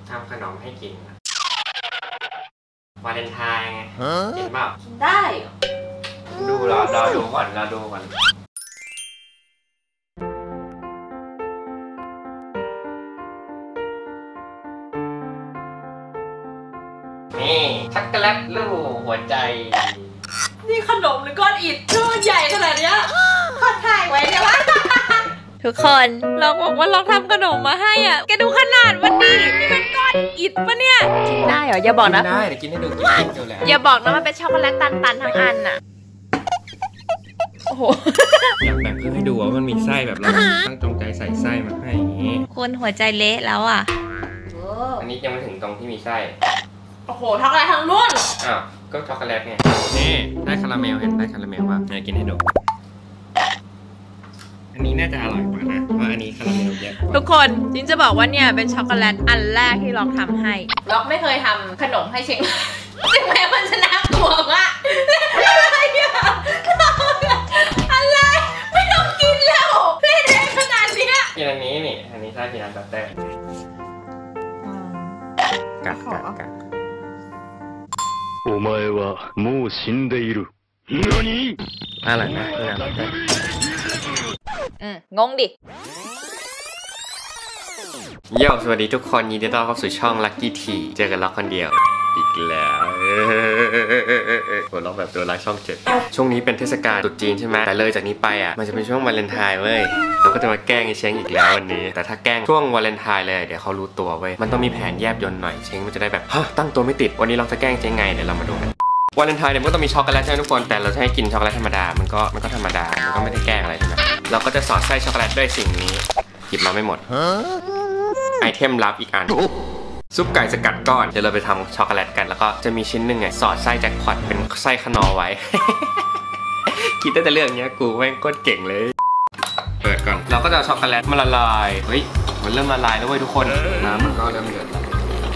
ทำขนมให้กินวาเลนไทน์ไงกินเปล่ากินได้ดูรอดูก่อนนี่ช็อกโกแลตลูกหัวใจนี่ขนมหรือก้อนอิฐที่มันใหญ่ขนาดเนี้ยขอถ่ายไว้เนี่ยวะทุกคนเราบอกว่าเราทำขนมมาให้อ่ะแกดูขนาดมันดินี่เป็นก้อนอิฐปะเนี่ยกินได้เหรออย่าบอกนะได้เดี๋ยวกินให้ดูกินดูแล้วอย่าบอกนะมันเป็นช็อกโกแลตตันทั้งอันอ่ะโอ้โหอยากแบ่งเพื่อให้ดูว่ามันมีไส้แบบเราตั้งจงใจใส่ไส้มาให้อย่างนี้คนหัวใจเละแล้วอ่ะอันนี้ยังไม่ถึงตรงที่มีไส้โอ้โหช็อกโกแลตทั้งรุ่นอ้าวก็ช็อกโกแลตไงนี่ได้คาราเมลเห็นได้คาราเมลว่ากินให้ดูอันนี้น่าจะอร่อยกว่านะเพราะอันนี้คาราเมลเยอะทุกคนจินจะบอกว่าเนี่ยเป็นช็อกโกแลตอันแรกที่ล็อกทำให้ล็อกไม่เคยทำขนมให้เชงถึงแม้มันจะน่ากลัวมากอะไรอ่ะอะไรไม่ต้องกินแล้วเล่นได้ขนาดนี้กินอันนี้นี่อันนี้ใช่กินอันบัตเตอร์กัดお前はもう死んでいる何อะไรนะงงดิโย่สวัสดีทุกคนยินดีต้อนรับเข้าสู่ช่อง Lucky T เจอกันล็อกคนเดียวอีกแล้วหัวเราะแบบตัวร้ายช่อง7ช่วงนี้เป็นเทศกาลตรุษจีนใช่ไหมแต่เลยจากนี้ไปอ่ะมันจะเป็นช่วงวาเลนไทน์เว้ยเราก็จะมาแกล้งไอ้เช้งอีกแล้ววันนี้แต่ถ้าแกล้งช่วงวาเลนไทน์เลยเดี๋ยวเขารู้ตัวเว้ยมันต้องมีแผนแยบยลหน่อยเช้งมันจะได้แบบฮะตั้งตัวไม่ติดวันนี้เราจะแกล้งเช้งไงเดี๋ยวเรามาดูกันวาเลนไทน์เนี่ยมันก็ต้องมีช็อกโกแลตใช่ไหมทุกคนแต่เราจะให้กินช็อกโกแลตธรรมดามันก็ธรรมดามันก็ไม่ได้แกล้งอะไรใช่ไหมเราก็จะสอดไส้ช็อกโกแลตด้วยสิ่งนี้หยิบมาไม่หมดไอเทมลับอีกอันซุปไก่สกัดก้อนเดี๋ยวเราไปทำช็อกโกแลตกันแล้วก็จะมีชิ้นหนึ่งไงสอดไส้แจ็คพอตเป็นไส้ขนอไว้ คิดได้แต่เรื่องนี้กูแม่งโคตรเก่งเลยเปิดก่อนเราก็จะช็อกโกแลตมาละลายเฮ้ยมันเริ่มละลายแล้วเว้ยทุกคนน้ำมันก็เริ่มเดือดแล้ว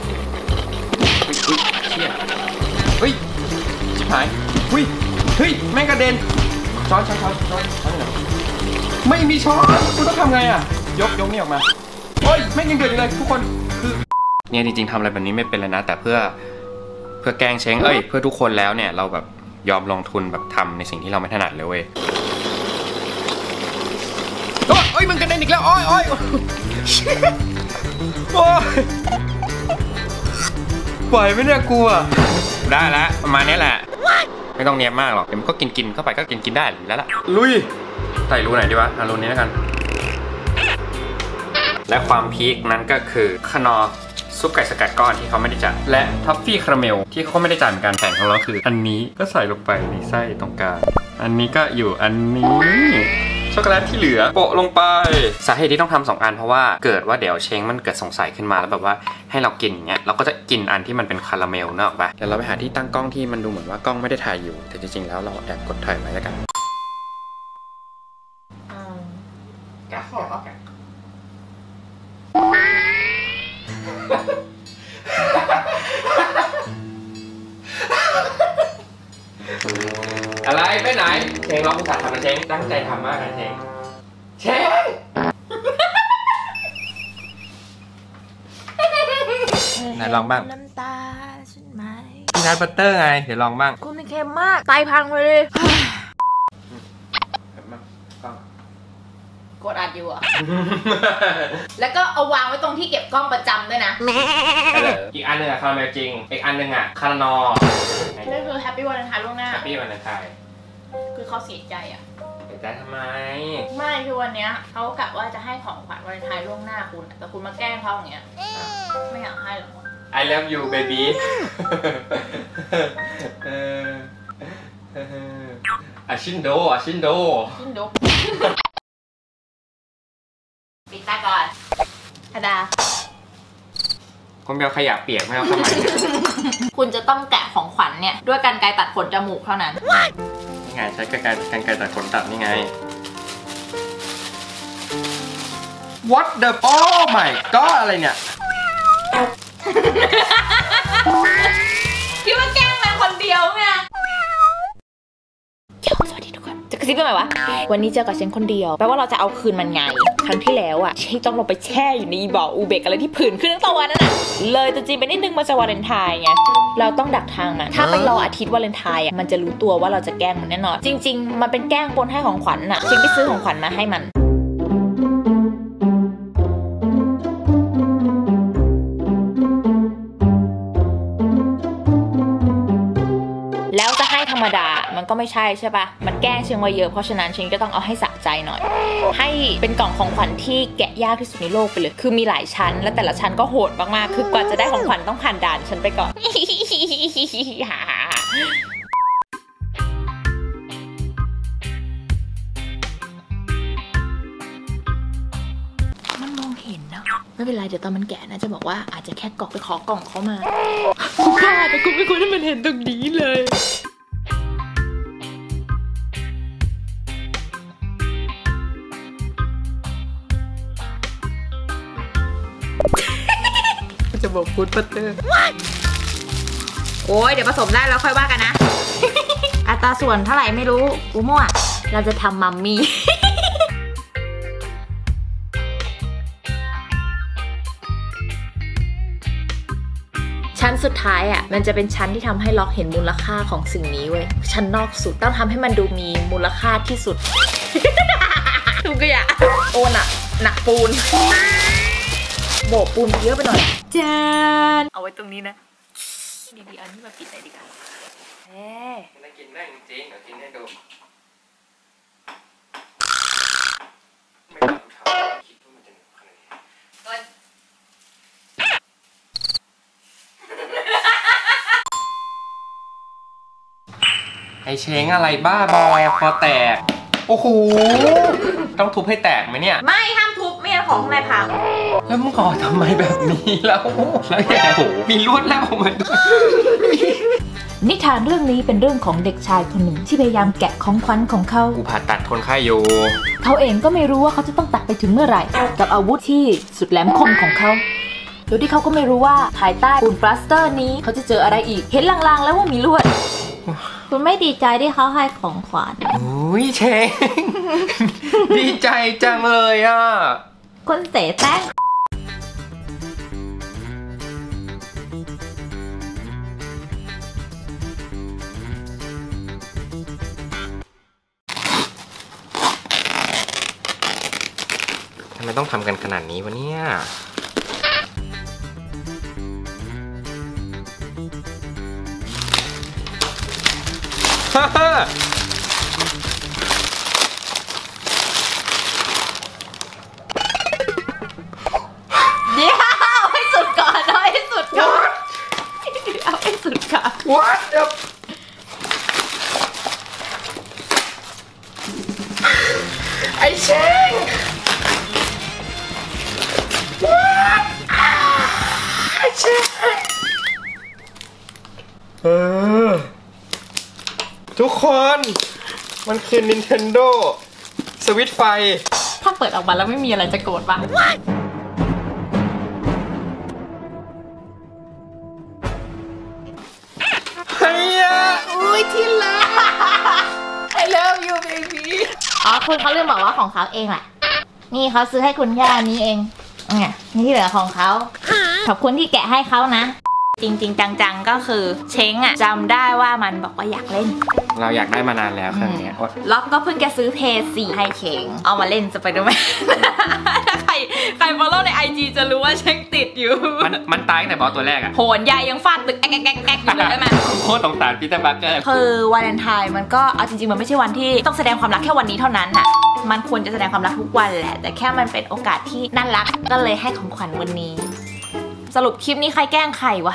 เชี่ยเฮ้ยชิบหายเฮ้ยแม่งกระเด็นช้อนไม่มีช้อนกูต้องทำไงอ่ะยกนี่ออกมาโอ้ยแม่งยังเดือดอยู่เลยทุกคนคือเนี่ยจริงๆทำอะไรแบบนี้ไม่เป็นเลยนะแต่เพื่อแกล้งเช้งเพื่อทุกคนแล้วเนี่ยเราแบบยอมลงทุนแบบทำในสิ่งที่เราไม่ถนัดเลยเว้ยโอ้ยมันกระเด็นอีกแล้วโอ้ยปล่อยไม่ได้กลัวได้แล้วประมาณนี้แหละไม่ต้องเนียบมากหรอกเดี๋ยวมันก็กินเข้าไปก็กินได้แล้วล่ะลุยใส่รูไหนดีวะรูนี้แล้วกันและความพีคนั้นก็คือขนอซุปไก่สกัดก้อนที่เขาไม่ได้จัดและท็อฟฟี่คาราเมลที่เขาไม่ได้จัดเหมือนกันแผนของเราคืออันนี้ก็ใส่ลงไปในไส้ตรงกลางอันนี้ก็อยู่อันนี้ช็อกโกแลตที่เหลือโปะลงไปสาเหตุที่ต้องทำ2 อันเพราะว่าเกิดว่าเดี๋ยวเช้งมันเกิดสงสัยขึ้นมาแล้วแบบว่าให้เรากินอย่างเงี้ยเราก็จะกินอันที่มันเป็นคาราเมลนึกออกปะเดี๋ยวเราไปหาที่ตั้งกล้องที่มันดูเหมือนว่ากล้องไม่ได้ถ่ายอยู่แต่จริงๆแล้วเราแอบกดถ่ายไว้แล้วกันอะไรไปไหนเชงเราอุตส่าห์ทำนะเชงตั้งใจทำมากนะเชงไหนลองบ้างน้ำตาฉันไหมพี่นัทบัตเตอร์ไงเดี๋ยวลองบ้างคุณมันเค็มมากไตพังเลยกดอัดอยู่อ่ะ แล้วก็เอาวางไว้ตรงที่เก็บกล้องประจำด้วยนะอีกอันหนึ่งอะคาราเมลจริงอีกอันหนึ่งอะคาราโนนั่นคือแฮปปี้วาเลนไทน์ล่วงหน้าแฮปปี้วาเลนไทน์คือเขาเสียใจอ่ะเสียใจทำไมไม่คือวันนี้เขากะว่าจะให้ของขวัญวาเลนไทน์ล่วงหน้าคุณแต่คุณมาแกล้งเขาอย่างเงี้ยไม่อยากให้หรอก I love you baby ชินโดปิดตาก่อนธดาคุณเบลขยะเปียกไม่เอาเข้ามาคุณจะต้องแกะของขวัญเนี่ยด้วยกรรไกรตัดขนจมูกเท่านั้นนี่ไงใช้กรรไกรตัดขนตัดนี่ไง What the oh my god อะไรเนี่ยคิดว่าแกล้งมันคนเดียวไงสวัสดีทุกคนจะกระซิซิปกันไหมวะวันนี้เจอกับฉันคนเดียวแปลว่าเราจะเอาคืนมันไงครั้งที่แล้วอะฉันต้องลงไปแช่อยู่ในบ่ออูเบกอะไรที่ผื่นขึ้นทั้งตัวนั่นน่ะเลยตัวจีนไปนิดนึงมันจะวาเลนไทน์ไงเราต้องดักทางมันถ้าไปรออาทิตย์วาเลนไทน์อะมันจะรู้ตัวว่าเราจะแกล้งมันแน่นอนจริงๆมันเป็นแกล้งปนให้ของขวัญน่ะฉันไปซื้อของขวัญมาให้มันแล้วจะให้ธรรมดามันก็ไม่ใช่ใช่ปะมันแกล้งเชียงไว้เยอะเพราะฉะนั้นชิงก็ต้องเอาให้สะใจหน่อยให้เป็นกล่องของขวัญที่แกะยากที่สุดในโลกไปเลยคือมีหลายชั้นและแต่ละชั้นก็โหดมากๆคือกว่าจะได้ของขวัญต้องผ่านด่านฉันไปก่อน มันมองเห็นนะไม่เป็นไรเดี๋ยวตอนมันแกะนะจะบอกว่าอาจจะแค่กรอกไปขอกล่องเขามากูพลาดแต่กูไม่ควรให้มันเห็นตรงนี้เลยจะบอกฟูดบัตเตอร์โอ้ยเดี๋ยวผสมได้แล้วค่อยว่ากันนะ อัตราส่วนเท่าไหร่ไม่รู้กูมั่วเราจะทำมัมมี่ ชั้นสุดท้ายอ่ะมันจะเป็นชั้นที่ทำให้ล็อกเห็นมูลค่าของสิ่งนี้เว้ยชั้นนอกสุดต้องทำให้มันดูมีมูลค่าที่สุด ทุกอย่างโอ้หนักปูนโบกปูนเยอะไปหน่อยจานเอาไว้ตรงนี้นะดีๆอันนี้มาปิดหน่อยดีกว่าน่ากินได้จริงๆเดี๋ยวกินให้ดูไม่ต้องทำคิดว่ามันจะหนึบขนาดนี้ไอเช้งอะไรบ้าบอคอแตกโอ้โหต้องทุบให้แตกไหมเนี่ยไม่ห้ามทุบไม่งั้นของในพังแล้วมึงก่อทำไมแบบนี้แล้วแย่โหมีลวดแล้วมันด้วยนิทานเรื่องนี้เป็นเรื่องของเด็กชายคนหนึ่งที่พยายามแกะของขวัญของเขาผ่าตัดคนไข้อยู่เขาเองก็ไม่รู้ว่าเขาจะต้องตัดไปถึงเมื่อไหร่กับอาวุธที่สุดแหลมคมของเขาโดยที่เขาก็ไม่รู้ว่าภายใต้ปูนปลาสเตอร์นี้เขาจะเจออะไรอีกเห็นลางๆแล้วว่ามีลวดคุณไม่ดีใจที่เขาให้ของขวัญโอ้ยเชง ดีใจจังเลยอ่ะคนเสแต้งทำไมต้องทำกันขนาดนี้วะเนี่ยฮ่าฮ่าเดี๋ยวเอาให้สุดก่อนเอาให้สุดก่อนเอาให้สุดก่อน What ไอเชง What ไอเชงทุกคนมันคือ Nintendo สวิตช์ไฟถ้าเปิดออกมาแล้วไม่มีอะไรจะโกรธป่ะเฮ้ยอุ้ยที่รัก I love you baby อ๋อคุณเขาลืมบอกว่าของเขาเองแหละนี่เขาซื้อให้คุณแค่อันนี้เองเนี่ยนี่ที่เหลือของเขาขอบคุณที่แกะให้เขานะจริงๆจังๆก็คือเช้งอะจำได้ว่ามันบอกว่าอยากเล่นเราอยากได้มานานแล้วครั้งนี้ล็อกก็เพิ่งแกซื้อเพย์4ให้เช้งเอามาเล่นสไปเดอร์แมนถ้าใครฟอลโล่ใน IG จะรู้ว่าเช้งติดอยู่มันตายตั้งแต่บอสตัวแรกอะโหนใหญ่ยังฟาดตึกแอ๊กอยู่เลยได้ไหมโคตรสงสารพีเตอร์บัคเกอร์คือวาเลนไทน์มันก็เอาจริงๆมันไม่ใช่วันที่ต้องแสดงความรักแค่วันนี้เท่านั้นอะมันควรจะแสดงความรักทุกวันแหละแต่แค่มันเป็นโอกาสที่น่ารักก็เลยให้ของขวัญวันนี้สรุปคลิปนี้ใครแกล้งใครวะ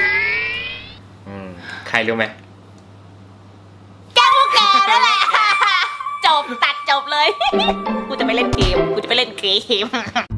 ใครรู้ไหมแกล้งพวกแกนั่นแหละจบตัดจบเลยกูจะไปเล่นเกม